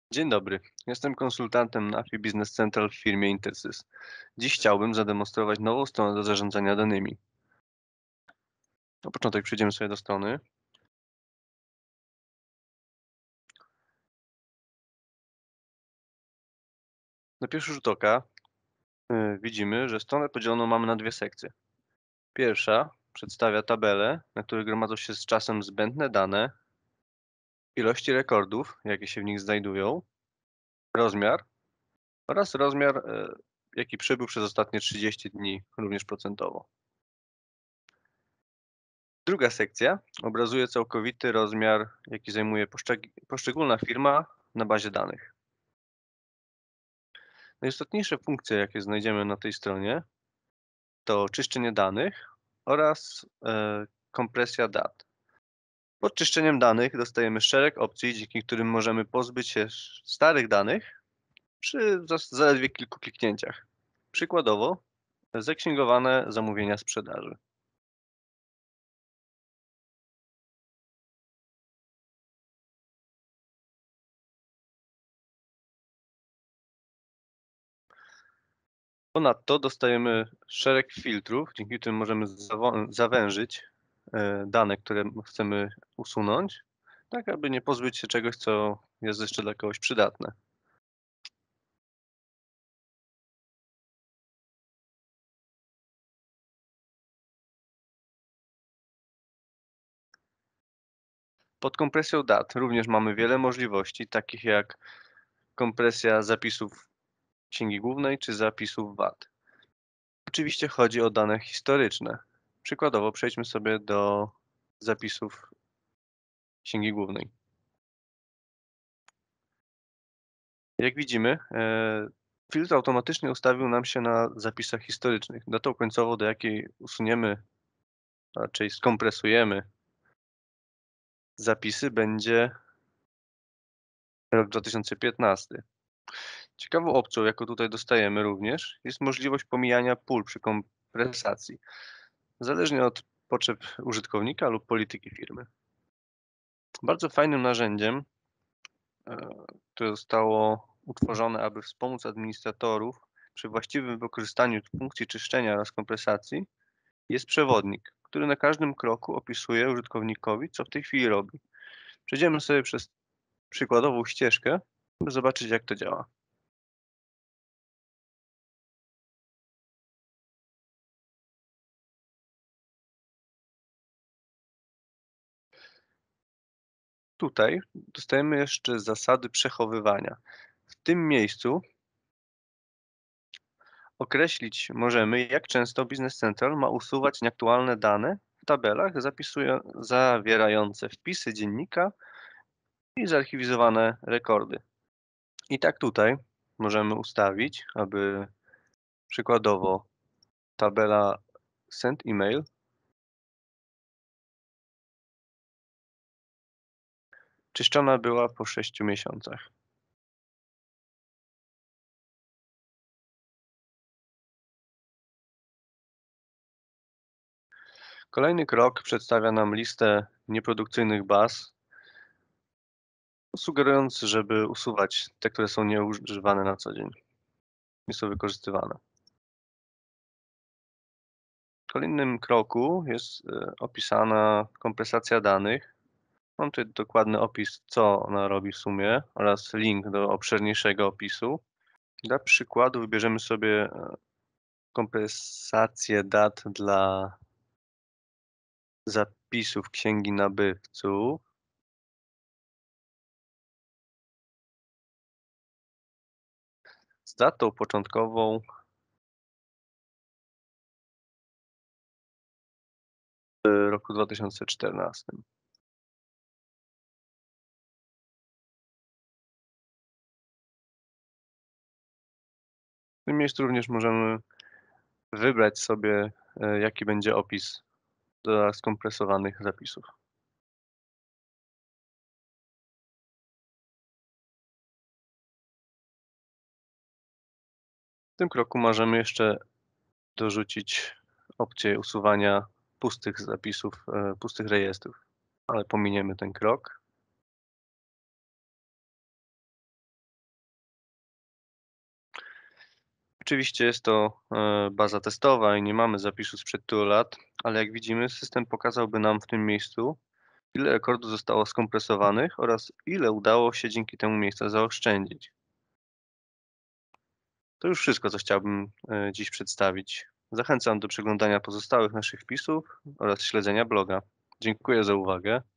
Dzień dobry, jestem konsultantem NAFI Business Central w firmie Intersys. Dziś chciałbym zademonstrować nową stronę do zarządzania danymi. Na początek przejdziemy sobie do strony. Na pierwszy rzut oka widzimy, że stronę podzieloną mamy na dwie sekcje. Pierwsza przedstawia tabele, na których gromadzą się z czasem zbędne dane, ilości rekordów, jakie się w nich znajdują, rozmiar oraz rozmiar, jaki przybył przez ostatnie 30 dni, również procentowo. Druga sekcja obrazuje całkowity rozmiar, jaki zajmuje poszczególna firma na bazie danych. Najistotniejsze funkcje, jakie znajdziemy na tej stronie, to czyszczenie danych oraz kompresja dat. Pod czyszczeniem danych dostajemy szereg opcji, dzięki którym możemy pozbyć się starych danych przy zaledwie kilku kliknięciach. Przykładowo, zaksięgowane zamówienia sprzedaży. Ponadto dostajemy szereg filtrów, dzięki którym możemy zawężyć dane, które chcemy usunąć, tak aby nie pozbyć się czegoś, co jest jeszcze dla kogoś przydatne. Pod kompresją dat również mamy wiele możliwości, takich jak kompresja zapisów księgi głównej czy zapisów VAT. Oczywiście chodzi o dane historyczne. Przykładowo przejdźmy sobie do zapisów księgi głównej. Jak widzimy, filtr automatycznie ustawił nam się na zapisach historycznych. Datą końcową, do jakiej usuniemy, raczej skompresujemy zapisy, będzie rok 2015. Ciekawą opcją, jaką tutaj dostajemy również, jest możliwość pomijania pól przy kompresacji, zależnie od potrzeb użytkownika lub polityki firmy. Bardzo fajnym narzędziem, e, które zostało utworzone, aby wspomóc administratorów przy właściwym wykorzystaniu funkcji czyszczenia oraz kompresacji, jest przewodnik, który na każdym kroku opisuje użytkownikowi, co w tej chwili robi. Przejdziemy sobie przez przykładową ścieżkę, by zobaczyć, jak to działa. Tutaj dostajemy jeszcze zasady przechowywania. W tym miejscu określić możemy, jak często Business Central ma usuwać nieaktualne dane w tabelach zawierające wpisy dziennika i zarchiwizowane rekordy. I tak tutaj możemy ustawić, aby przykładowo tabela Send Email czyszczona była po 6 miesiącach. Kolejny krok przedstawia nam listę nieprodukcyjnych baz, sugerując, żeby usuwać te, które są nieużywane na co dzień, nie są wykorzystywane. W kolejnym kroku jest opisana kompresacja danych. Mam tutaj dokładny opis, co ona robi w sumie oraz link do obszerniejszego opisu. Dla przykładu wybierzemy sobie kompresację dat dla zapisów księgi nabywców. Z datą początkową w roku 2014. W tym miejscu również możemy wybrać sobie, jaki będzie opis dla skompresowanych zapisów. W tym kroku możemy jeszcze dorzucić opcję usuwania pustych zapisów, pustych rejestrów, ale pominiemy ten krok. Oczywiście jest to baza testowa i nie mamy zapisu sprzed tylu lat, ale jak widzimy, system pokazałby nam w tym miejscu, ile rekordów zostało skompresowanych oraz ile udało się dzięki temu miejsca zaoszczędzić. To już wszystko, co chciałbym dziś przedstawić. Zachęcam do przeglądania pozostałych naszych wpisów oraz śledzenia bloga. Dziękuję za uwagę.